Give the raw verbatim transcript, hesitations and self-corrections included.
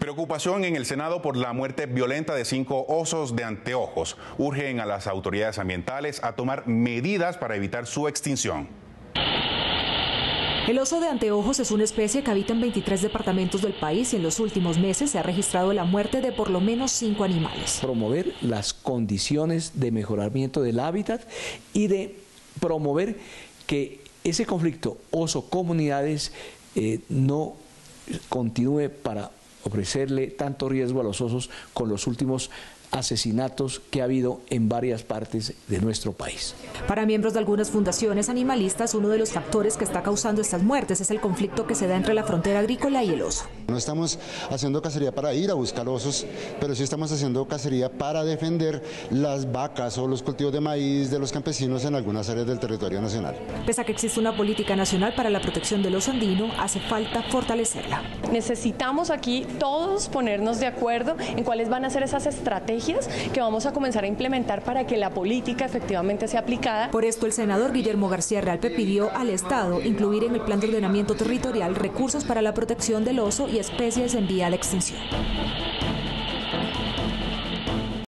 Preocupación en el Senado por la muerte violenta de cinco osos de anteojos. Urgen a las autoridades ambientales a tomar medidas para evitar su extinción. El oso de anteojos es una especie que habita en veintitrés departamentos del país y en los últimos meses se ha registrado la muerte de por lo menos cinco animales. Promover las condiciones de mejoramiento del hábitat y de promover que ese conflicto oso-comunidades eh, no continúe para ofrecerle tanto riesgo a los osos con los últimos asesinatos que ha habido en varias partes de nuestro país. Para miembros de algunas fundaciones animalistas, uno de los factores que está causando estas muertes es el conflicto que se da entre la frontera agrícola y el oso. No estamos haciendo cacería para ir a buscar osos, pero sí estamos haciendo cacería para defender las vacas o los cultivos de maíz de los campesinos en algunas áreas del territorio nacional. Pese a que existe una política nacional para la protección del oso andino, hace falta fortalecerla. Necesitamos aquí todos ponernos de acuerdo en cuáles van a ser esas estrategias que vamos a comenzar a implementar para que la política efectivamente sea aplicada. Por esto el senador Guillermo García Realpe pidió al Estado incluir en el plan de ordenamiento territorial recursos para la protección del oso y especies en vía de extinción.